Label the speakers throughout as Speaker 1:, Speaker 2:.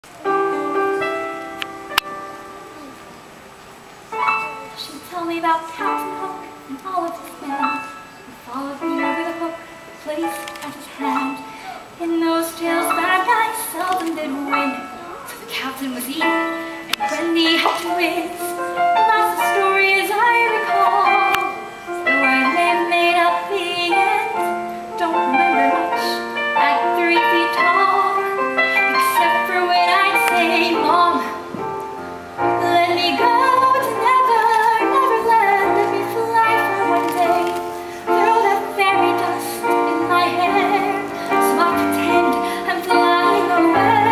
Speaker 1: She'd tell me about Captain Hook and all of his men who followed me over the hook, placed at his hand. In those tales, bad guys seldom did win, so the captain was evil, and when he had to whiz, that's the story as I recall. Though I may have made up the end, don't remember much at 3 feet tall, except for when I'd say, Mom, let me go to Neverland, let me fly for one day, throw that fairy dust in my hair, so I pretend I'm flying away.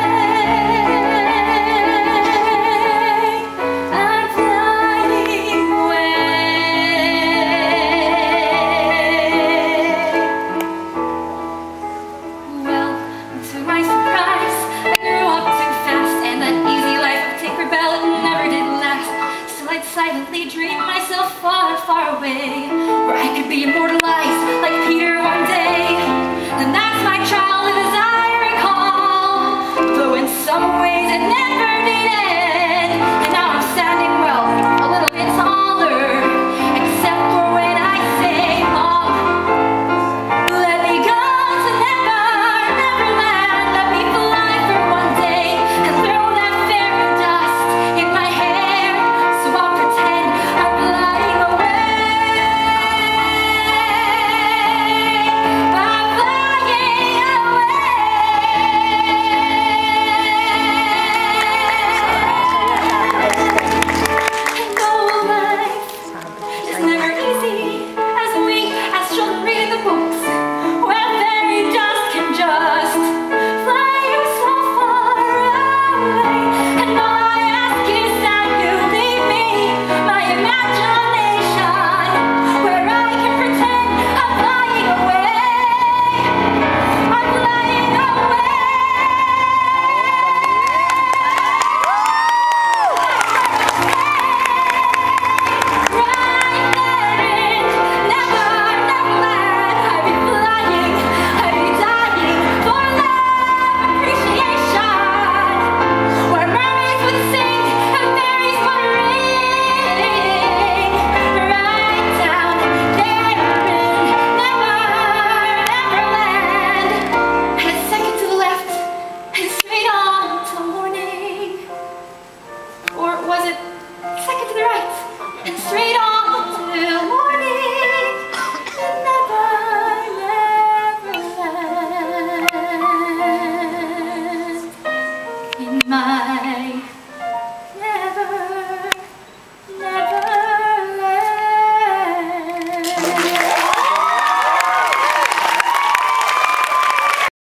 Speaker 1: I'm flying away. Well, to my surprise, I grew up too fast, and that easy life of Tinkerbell never did last. So I'd silently dream myself far, far away, where I could be immortalized